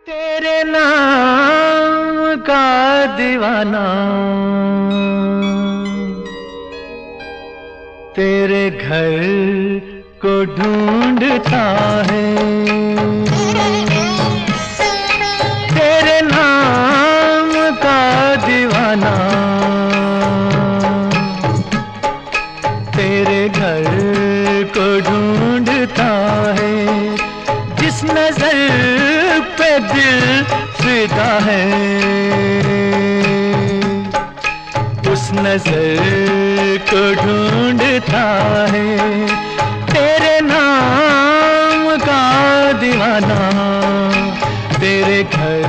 तेरे नाम का दीवाना तेरे घर को ढूंढता है। तेरे नाम का दीवाना तेरे घर को ढूंढता है। जिस नजर पे दिल फिदा है उस नजर को ढूंढता है। तेरे नाम का दीवाना तेरे घर